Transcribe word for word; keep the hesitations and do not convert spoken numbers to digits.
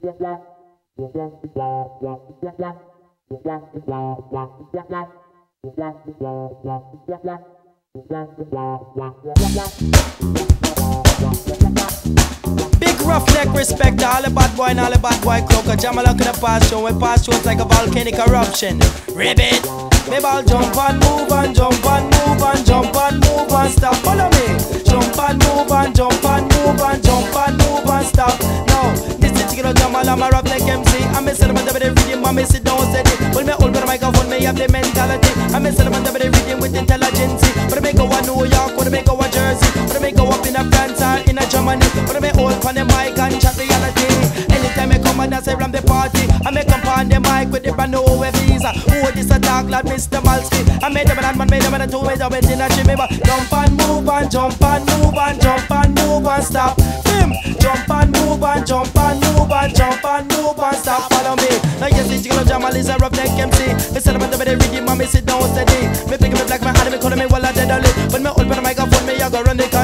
Big rough neck respect to all the bad boy and all the bad boy crew. Cause Jam along in the past show, we pass through like a volcanic eruption. Ribbit, maybe I'll jump and move and jump and move and jump and move and stop. Follow me. Jump and move and jump and move and jump and move and stop. Now, this is Chicken Jam, I'm a rough neck M C. I'm a celebrant of the rhythm, I'm a sit down steady. When me hold the microphone, me have the mentality. I'm a celebrant of the rhythm with intelligence. But I may go to New York, or I may go to Jersey, or I may go up in a France or in a Germany, or I may hold on the mic and chat reality. Anytime I come and dance around the party, I may come on the mic with the brand new visa. Who this a talk like Mister Malski? I made them and man made them and two ways of it in a chimney. Jump and move and jump and move and jump and move and stop. Bim! Jump and move and jump and move and jump and move and stop. Follow me. Now yes, it's Chicken Jam, is a rough neck M C. Me celebrate the rhythm, me sit down steady. Me pick me black, my hand, me call me while I dead on it. When me open the microphone, me I go run the